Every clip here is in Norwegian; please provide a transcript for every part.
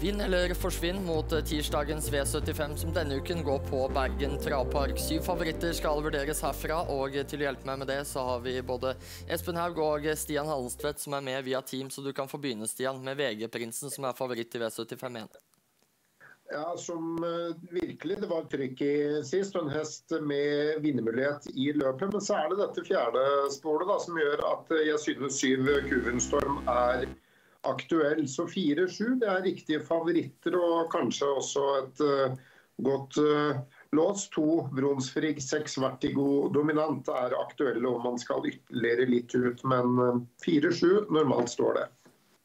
Vinn eller forsvinn mot tirsdagens V75 som denne uken går på Bergen Travpark. 7 favoritter skal vurderes herfra, og til å hjelpe meg med det så har vi både Espen Haug og Stian Hallenstvedt som er med via team, så du kan få begynne, Stian, med VG-prinsen som er favoritt i V75-1. Ja, som virkelig det var trykk i sist, og en hest med vinnermulighet i løpet, men så er det dette fjerde sporet da, som gjør at jeg synes 7 Kuvenstorm er aktuell. Så 4-7 det er riktige favoritter, og kanskje også et godt lås. 2 Bronsfrig, 6 Vertigo dominant er aktuelle om man skal ytterligere litt ut, men 4-7 normalt står det.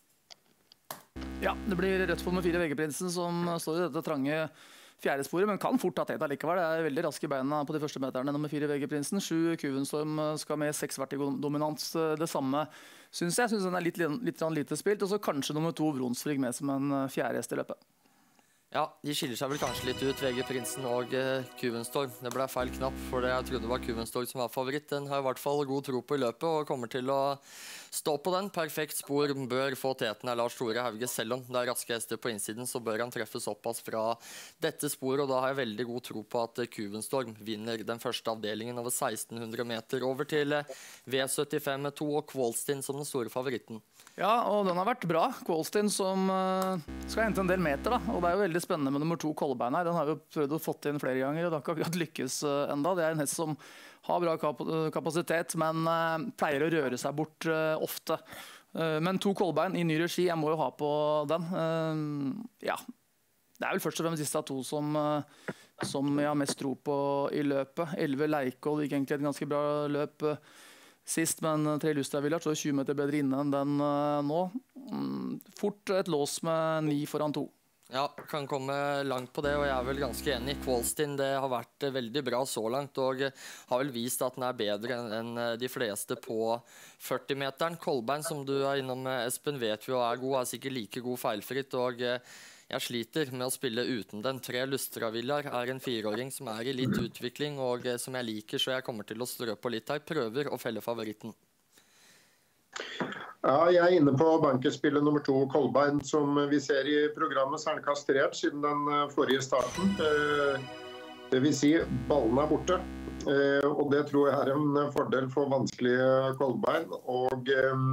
Ja, det blir rødt for med 4 VG-prinsen som står i dette trange fjerde sporet, men kan fort ta teta likevel. Det er veldig raske beina på de første meterne. Nummer 4 VG-prinsen, 7 Kuvenstorm skal med 6 Vertigo-dominans. Det samme synes jeg. Jeg synes den er litt lite spilt, og så kanskje nummer 2 Bronsfrig med som en fjerde hest i løpet. Ja, de skiller seg vel kanskje litt ut, VG-prinsen og Kuvenstorm. Det ble feil knapp, for jeg trodde det var Kuvenstorm som var favoritt. Den har i hvert fall god tro på i løpet, og kommer til å stå på den. Perfekt spor, bør få teten av Lars Tore Hauge. Selv om det er raske hester på innsiden, så bør han treffe såpass fra dette sporet, og da har jeg veldig god tro på at Kuvenstorm vinner den første avdelingen over 1600 meter. Over til V75 med 2 og Kvalstein som den store favoritten. Ja, og den har vært bra. Kvalstein som skal hente en del meter, da. Og det er jo veldig spennende med nummer 2 Kolbein her. Den har vi jo prøvd å få inn flere ganger, og det har ikke akkurat lykkes enda. Det er en hest som har bra kapasitet, men pleier å røre seg bort ofte. Men 2 Kolbein i ny regi, jeg må jo ha på den. Ja, det er vel først og fremst disse 2 som jeg har mest tro på i løpet. 11 Leikold gikk egentlig et ganske bra løp sist, men 3 Lustra Village så 20 meter bedre inne enn den nå. Fort et lås med 9 foran 2. Ja, kan komme langt på det, og jeg er vel ganske enig. Kvalstein det har vært veldig bra så langt, og har vel vist at den er bedre enn de fleste på 40-meteren. Kolbein, som du er innom, Espen, vet vi jo er god, er sikkert like god feilfritt, og jeg sliter med å spille uten den. 3 Lustravillar er en 4-åring som er i litt utvikling, og som jeg liker, så jeg kommer til å strø på litt her. Prøver å felle favoritten. Ja, jeg er inne på bankerspillet nummer 2 Kolbein, som vi ser i programmet, så er den kastrert siden den forrige starten. Det vil si, ballen er borte, og det tror jeg er en fordel for vanskelige Kolbein, og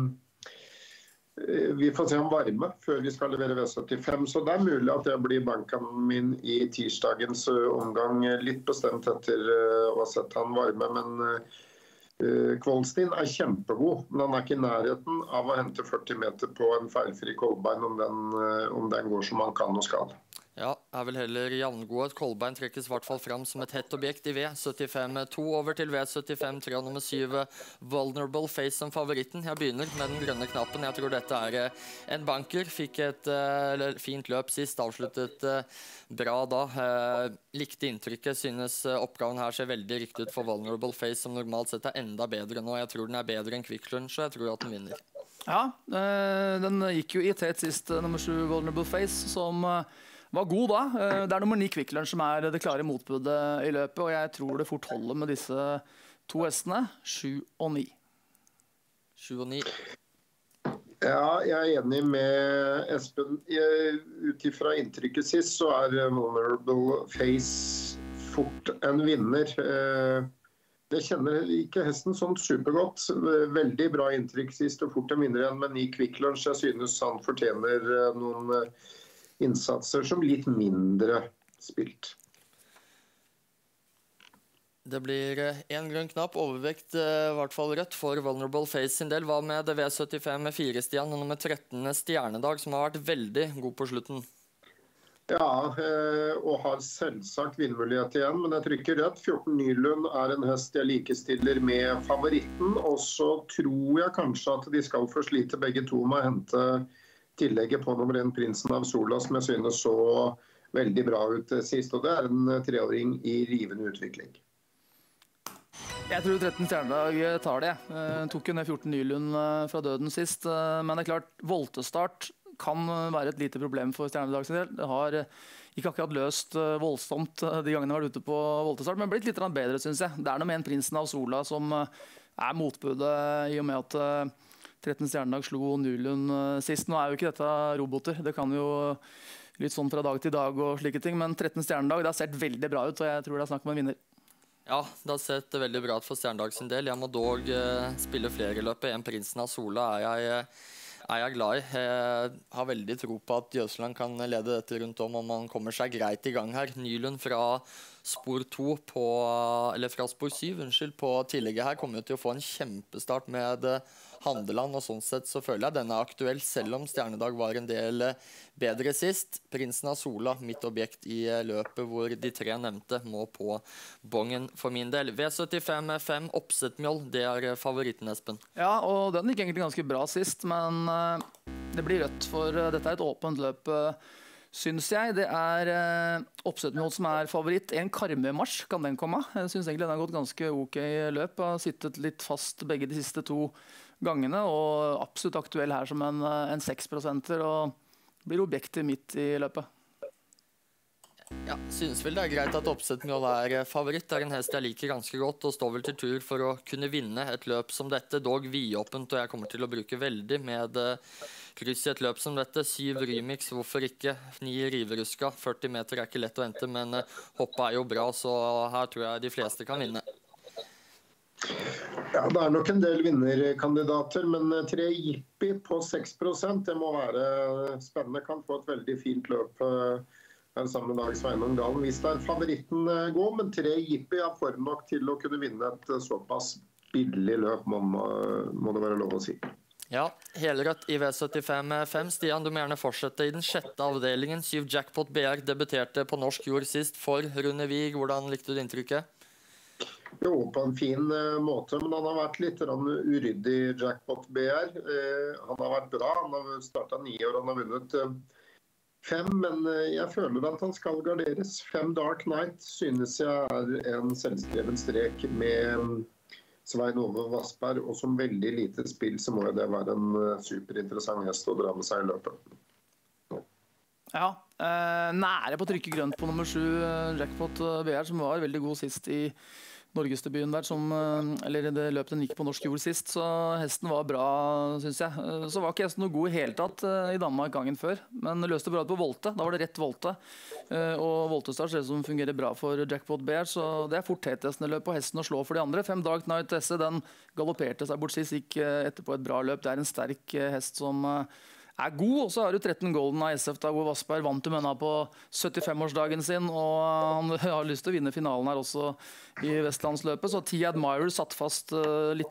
vi får se om varme før vi skal levere V75, så det er mulig at det blir banken min i tirsdagens omgang, litt bestemt etter å ha sett han varme, men Kvalstein er kjempegod, men han er ikke i nærheten av å hente 40 meter på en feilfri Kolbein om den går som han kan og skal. Ja, er vel heller jevngod. Kolbein trekkes i hvert fall fram som et hett objekt i V75-2. Over til V75-3 og nummer 7 Vulnerable Face som favoritten. Jeg begynner med den grønne knappen. Jeg tror dette er en banker. Fikk et fint løp sist, avsluttet bra da. Likte inntrykket. Synes oppgaven her ser veldig riktig ut for Vulnerable Face, som normalt sett er enda bedre nå. Jeg tror den er bedre enn Quick Lunch, og jeg tror at den vinner. Ja, den gikk jo i tet sist, nummer 7 Vulnerable Face, som var god da. Det er nummer 9 Quick Lunch som er det klare motbudet i løpet, og jeg tror det fort holder med disse 2 hestene, 7 og 9. 7 og 9. Ja, jeg er enig med Espen. Utifra inntrykket sist så er Vulnerable Face fort en vinner. Det kjenner ikke hesten sånn supergodt. Veldig bra inntrykk sist og fort en vinner igjen med 9 Quick Lunch. Jeg synes han fortjener noen innsatser som litt mindre spilt. Det blir en grønn knapp, overvekt, i hvert fall rødt, for Vulnerable Face sin del. Hva med det V75 med 4 Stian og nummer 13 Stjernedag, som har vært veldig god på slutten? Ja, og har selvsagt vinnermulighet igjen, men jeg trykker rødt. 14 Nylund er en hest jeg likestiller med favoritten, og så tror jeg kanskje at de skal få slite begge 2 med å hente tillegget på nummer 1 Prinsen av Sola, som jeg synes så veldig bra ut sist, og det er en 3-åring i rivende utvikling. Jeg tror 13 Stjernedag tar det. Tok jo ned 14 Nylund fra døden sist, men det er klart, voltestart kan være et lite problem for Stjernedag sin del. Det har ikke akkurat løst voldsomt de gangene jeg har vært ute på voltestart, men blitt litt bedre, synes jeg. Det er noe med en Prinsen av Sola som er motbudet i og med at 13 Stjernedag slo Nylund sist. Nå er jo ikke dette roboter. Det kan jo litt sånn fra dag til dag og slike ting. Men 13 stjernedag, det har sett veldig bra ut, og jeg tror det er snakk om en vinner. Ja, det har sett veldig bra ut for Stjernedag sin del. Jeg må dog spille flere løpet. En Prinsen av Sola er jeg glad i. Jeg har veldig tro på at Jøsland kan lede dette rundt om han kommer seg greit i gang her. Nylund fra spor 2 eller fra spor 7, på tillegget her, kommer jo til å få en kjempestart med Handeland, og sånn sett så føler jeg denne er aktuell, selv om Stjernedag var en del bedre sist. Prinsen av Sola, mitt objekt i løpet hvor de 3 nevnte må på bongen for min del. V75-5 Oppsetmjoll, det er favoritten, Espen. Ja, og den gikk egentlig ganske bra sist, men det blir rødt, for dette er et åpent løp, synes jeg. Det er Oppsetmjoll som er favoritt. En Karmøy-marsj, kan den komme? Jeg synes egentlig den har gått ganske ok løp, har sittet litt fast begge de siste 2 gangene, og absolutt aktuell her som en 6%, og blir objektet midt i løpet. Ja, synes vel det er greit at Oppsetmjoll er favoritt. Det er en hest jeg liker ganske godt, og står vel til tur for å kunne vinne et løp som dette. Dog vidåpent, og jeg kommer til å bruke veldig med kryss i et løp som dette. 7 Rymix, hvorfor ikke? 9 Riveruska, 40 meter er ikke lett å hente, men hoppet er jo bra, så her tror jeg de fleste kan vinne. Ja, det er nok en del vinnerkandidater, men 3 Jippi på 6%, det må være spennende. Kan få et veldig fint løp her sammen med Dag Sveinung Dalen. Hvis det er favoritten går, men 3 Jippi har form nok til å kunne vinne et såpass billig løp, må det være lov å si. Ja, helrødt i V75-5. Stian, du må gjerne fortsette i den 6. avdelingen. 7 Jackpot BR debuterte på norsk jord sist for Rune Vig. Hvordan likte du inntrykket? Jo, på en fin måte, men han har vært litt uryddig, Jackpot BR. Han har vært bra, han har startet 9 år, han har vunnet 5, men jeg føler at han skal garderes. 5 Dark Knight synes jeg er en selvskreven strek med Svein Ove Vassberg, og som veldig lite spill så må det være en superinteressant hest å dra med seg i løpet. Ja, nære på trykket grønt på nummer 7, Jackpot BR, som var veldig god sist i Norgesdebuten der, eller det løpet den gikk på norsk jord sist, så hesten var bra, synes jeg. Så var ikke hesten noe god i hele tatt i Danmark gangen før, men løste bra ut på volte. Da var det rett volte, og voltestart ser det som fungerer bra for Jackpot BR, så det er fort hetesten i løpet på hesten å slå for de andre. 5 Dark Knight SE, den galopperte seg bort sist, gikk etterpå et bra løp. Det er en sterk hest som er god, og så har du 13 Golden av SF da, hvor Vassberg vant til Mønna på 75-årsdagen sin, og han har lyst til å vinne finalen her også i Vestlandsløpet, så T Admirer satt fast litt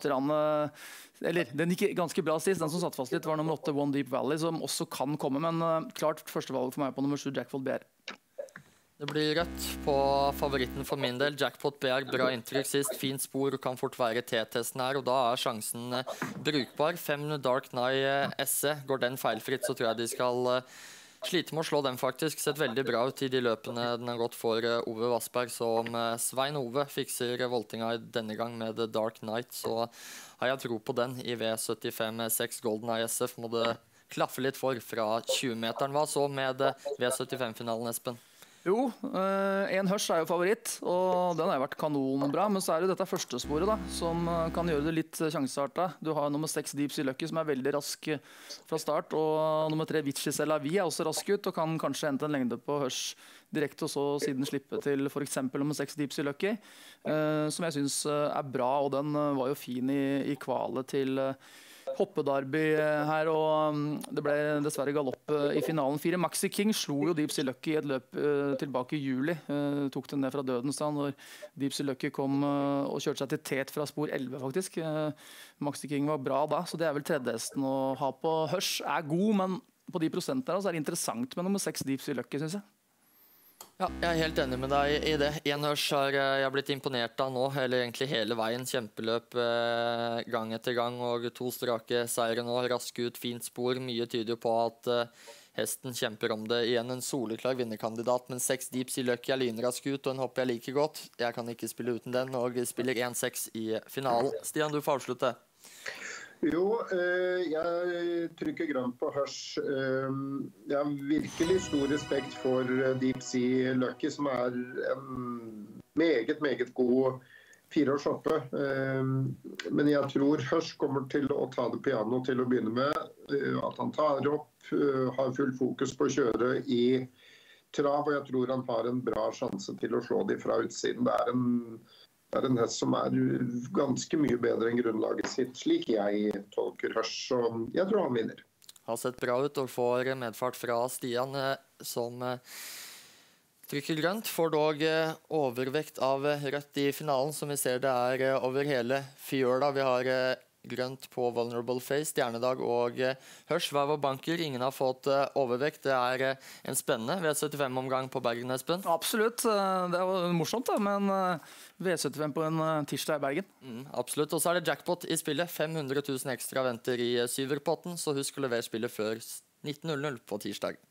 eller den gikk ganske bra sist. Den som satt fast litt var nummer 8 One Deep Valley, som også kan komme, men klart førstevalg for meg på nummer 7 Jackpot BR. Det blir rødt på favoritten for min del. Jackpot BR, bra inntrykk sist, fint spor, kan fort være T-testen her, og da er sjansen brukbar. 5 Dark Knight SE, går den feilfritt, så tror jeg de skal slite med å slå den faktisk. Sett veldig bra ut i de løpene den har gått for Ove Vassberg, så om Svein Ove fikser voltinga denne gang med Dark Knight, så har jeg tro på den i V75-6 Golden ISF. Må det klaffe litt for fra 20-meteren. Hva så med V75-finalen, Espen? Jo, en Hørs er jo favoritt, og den har vært kanonbra, men så er det dette første sporet da, som kan gjøre det litt sjanseartet. Du har nummer 6 Deep Sea Lucky, som er veldig rask fra start, og nummer 3 Vichy Selavi er også rask ut, og kan kanskje hente en lengde på Hørs direkte, og så siden slippe til for eksempel nummer 6 Deep Sea Lucky, som jeg synes er bra, og den var jo fin i kvalet til hoppedarby her, og det ble dessverre galopp i finalen. 4 Maxi King slo jo Deep Sea Lucky i et løp tilbake i juli. Tok den ned fra dødens da, når Deep Sea Lucky kom og kjørte seg til tet fra spor 11 faktisk. Maxi King var bra da, så det er vel tredjehesten å ha på. Hørs er god, men på de prosentene så er det interessant med nummer 6 Deep Sea Lucky, synes jeg. Ja, jeg er helt enig med deg i det. En Hørs har jeg blitt imponert av nå, eller egentlig hele veien. Kjempeløp gang etter gang, og 2 strake seire nå. Rask ut, fint spor. Mye tyder jo på at hesten kjemper om det. Igjen en soleklar vinnerkandidat, men 6 Deep Sea Lucky er lynrask ut, og en hopper jeg liker godt. Jeg kan ikke spille uten den, og spiller 1-6 i finalen. Stian, du får avslutte. Jo, jeg trykker grønt på Hørs. Jeg har virkelig stor respekt for Deep Sea Lucky, som er en meget god 4-årshoppe. Men jeg tror Hørs kommer til å ta det piano til å begynne med. At han tar opp, har full fokus på å kjøre i trav, og jeg tror han har en bra sjanse til å slå de fra utsiden. Det er en hest som er ganske mye bedre enn grunnlaget sitt, slik jeg tolker Hush, så jeg tror han vinner. Har sett bra ut og får medfart fra Stian, som trykker grønt. Får dog overvekt av rødt i finalen, som vi ser det er over hele fjøla. Vi har grønt på Vulnerable Face, Stjernedag og Hush. Hver vår banker, ingen har fått overvekt. Det er en spennende V75-omgang på Bergen, Espen. Absolutt, det var morsomt da, men V75 på en tirsdag i Bergen. Absolutt, og så er det jackpot i spillet. 500 000 ekstra venter i syverpotten, så husk å levere spillet før 19.00 på tirsdag.